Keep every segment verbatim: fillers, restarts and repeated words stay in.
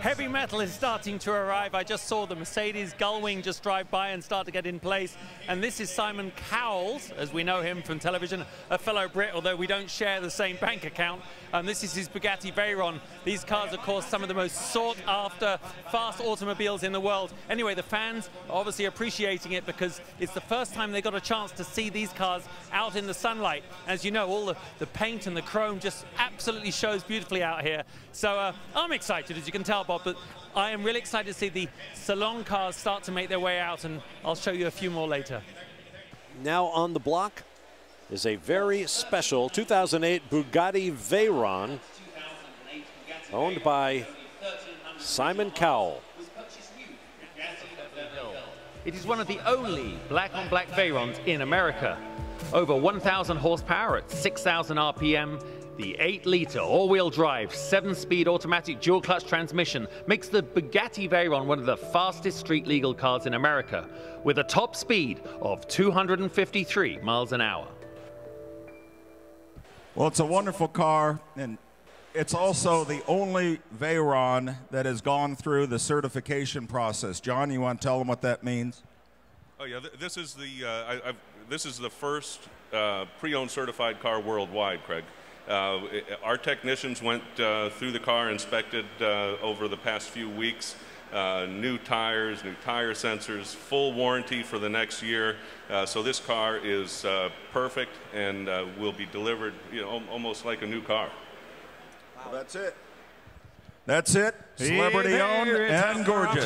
heavy metal is starting to arrive. I just saw the Mercedes Gullwing just drive by and start to get in place. And this is Simon Cowell, as we know him from television, a fellow Brit, although we don't share the same bank account. And this is his Bugatti Veyron. These cars, of course, some of the most sought-after fast automobiles in the world. Anyway, the fans are obviously appreciating it because it's the first time they got a chance to see these cars out in the sunlight. As you know, all the, the paint and the chrome just absolutely shows beautifully out here. So uh, I'm excited, as you can tell, Bob, but I am really excited to see the salon cars start to make their way out, and I'll show you a few more later. Now on the block is a very special two thousand eight Bugatti Veyron owned by Simon Cowell. It is one of the only black-on-black Veyrons in America. Over one thousand horsepower at six thousand R P M, the eight liter all-wheel drive, seven-speed automatic dual-clutch transmission makes the Bugatti Veyron one of the fastest street-legal cars in America, with a top speed of two hundred fifty-three miles an hour. Well, it's a wonderful car, and it's also the only Veyron that has gone through the certification process. John, you want to tell them what that means? Oh yeah, th this is the uh, I, I've, this is the first uh, pre-owned certified car worldwide, Craig. Uh, it, our technicians went uh, through the car, inspected uh, over the past few weeks. Uh, new tires, new tire sensors, full warranty for the next year. Uh, so this car is uh, perfect and uh, will be delivered, you know, almost like a new car. Well, that's it. That's it. Celebrity owned and gorgeous.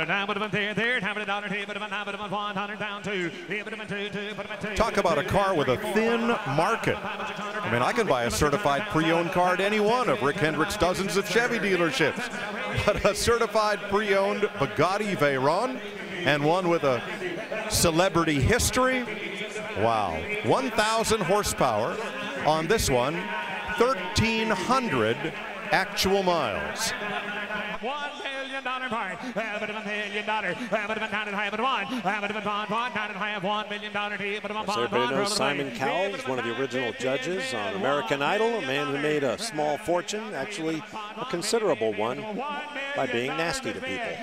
Talk about a car with a thin market. I mean, I can buy a certified pre-owned car at any one of Rick Hendrick's dozens of Chevy dealerships. But a certified pre-owned Bugatti Veyron, and one with a celebrity history. Wow. one thousand horsepower on this one, thirteen hundred actual miles. One million dollar part, a million dollar, As everybody knows, Simon Cowell is one of the original judges on American Idol, a man who made a small fortune, actually a considerable one, by being nasty to people.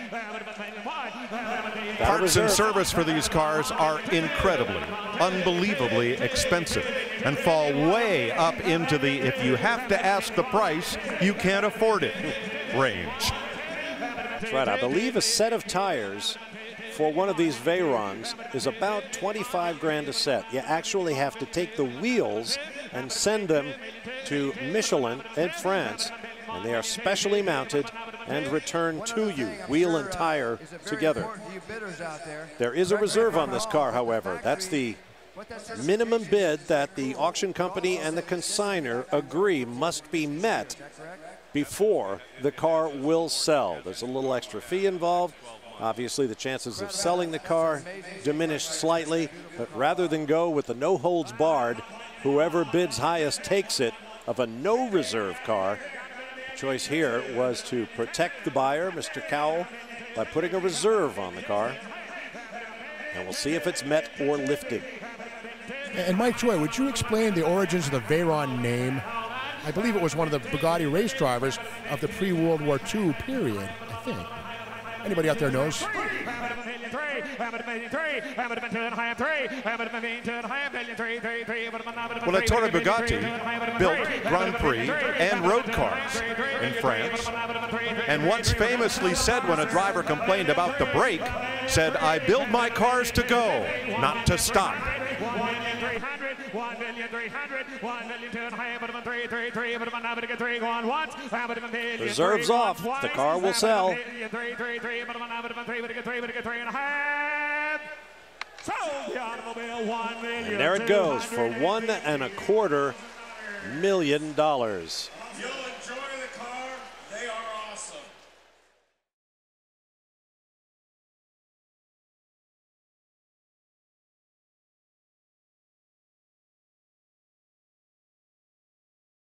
Parts and service for these cars are incredibly, unbelievably expensive and fall way up into the if you have to ask the price, you can't afford it range. That's right. I believe a set of tires for one of these Veyrons is about twenty-five grand a set. You actually have to take the wheels and send them to Michelin in France, and they are specially mounted and returned to you, wheel and tire together. There is a reserve on this car, however. That's the minimum bid that the auction company and the consignor agree must be met before the car will sell. There's a little extra fee involved. Obviously, the chances of selling the car diminished slightly, but rather than go with the no holds barred, whoever bids highest takes it of a no reserve car, the choice here was to protect the buyer, Mister Cowell, by putting a reserve on the car. And we'll see if it's met or lifted. And Mike Joy, would you explain the origins of the Veyron name? I believe it was one of the Bugatti race drivers of the pre-World War Two period, I think. Anybody out there knows? Well, Ettore Bugatti built Grand Prix and road cars in France, and once famously said when a driver complained about the brake, said, "I build my cars to go, not to stop." Reserves off. The car will sell. And there it goes for one and a quarter million dollars.